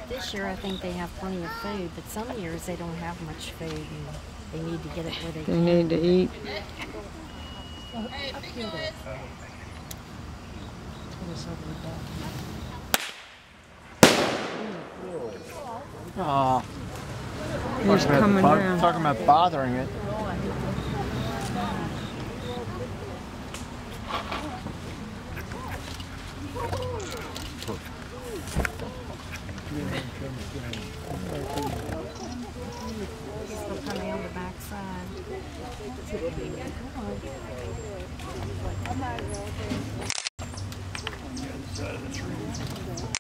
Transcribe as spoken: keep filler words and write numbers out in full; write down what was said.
This year I think they have plenty of food, but some years they don't have much food and they need to get it where they, they can. They need to eat. Oh, He's coming down. Talking about bothering it. Still coming on the back side.